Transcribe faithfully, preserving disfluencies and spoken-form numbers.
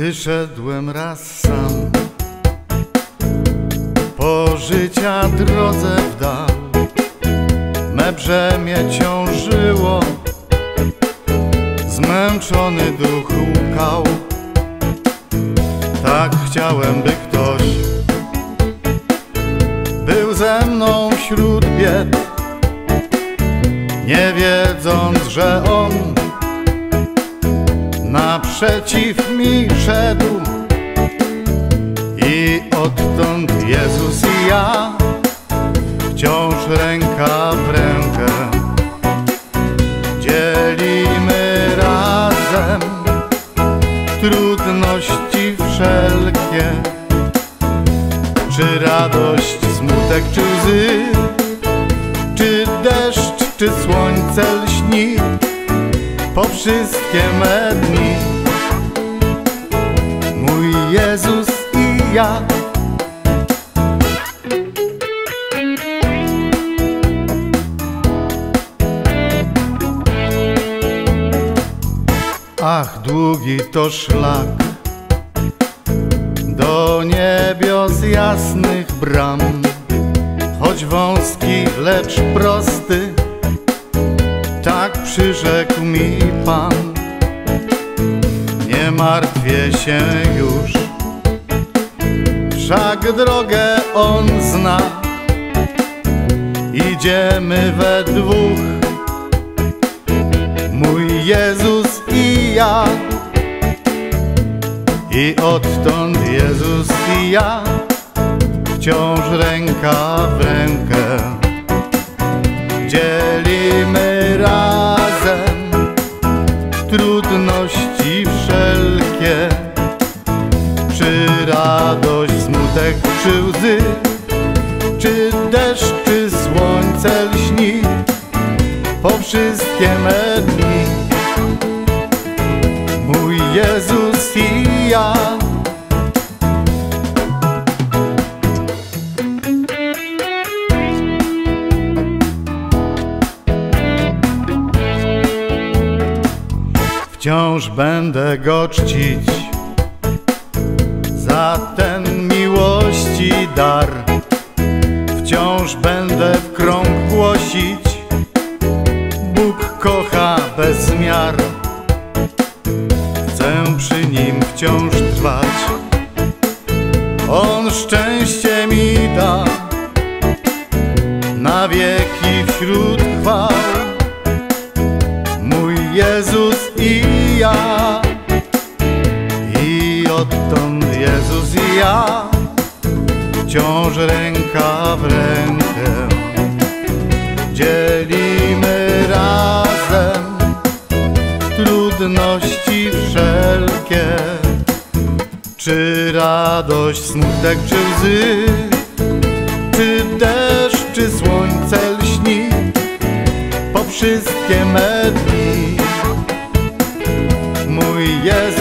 Wyszedłem raz sam po życia drodze w dal. Me brzemię ciążyło, zmęczony duch łkał. Tak chciałem, by ktoś był ze mną wśród bied, nie wiedząc, że On naprzeciw mi szedł. I odtąd Jezus i ja wciąż ręka w rękę dzielimy razem trudności wszelkie, czy radość, smutek, czy łzy, czy deszcz, czy słońce lśni. Po wszystkie me dni mój Jezus i ja. Ach, długi to szlak do niebios jasnych bram, choć wąski, lecz prosty, tak przyrzekł mi Pan. Nie martwię się już, wszak drogę On zna. Idziemy we dwóch, mój Jezus i ja. I odtąd Jezus i ja wciąż ręka w rękę dzielimy razem trudności wszelkie, czy radość, smutek, czy łzy, czy deszcz, czy słońce lśni. Po wszystkie me dni mój Jezus i ja. Wciąż będę Go czcić za ten miłości dar. Wciąż będę w krąg głosić: Bóg kocha bez miar. Chcę przy Nim wciąż trwać, On szczęście mi da na wieki wśród chwał. Mój Jezus i ja. I odtąd Jezus i ja wciąż ręka w rękę dzielimy razem trudności wszelkie, czy radość, smutek, czy łzy, czy deszcz, czy słońce lśni. Po wszystkie me dni mój Jezus